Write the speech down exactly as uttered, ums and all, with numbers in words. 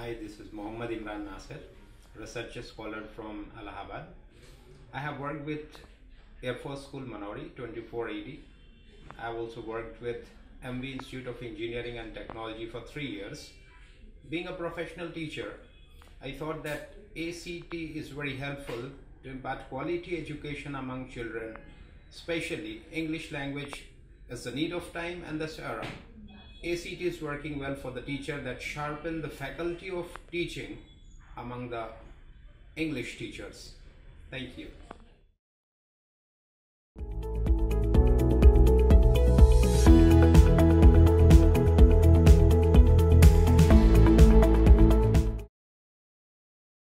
Hi, this is Mohammad Imran Nasir, research scholar from Allahabad. I have worked with Air Force School Manori twenty-four eighty. I have also worked with M V Institute of Engineering and Technology for three years. Being a professional teacher, I thought that A C T is very helpful to impart quality education among children, especially English language as the need of time and this era. A C T is working well for the teacher that sharpen the faculty of teaching among the English teachers. Thank you.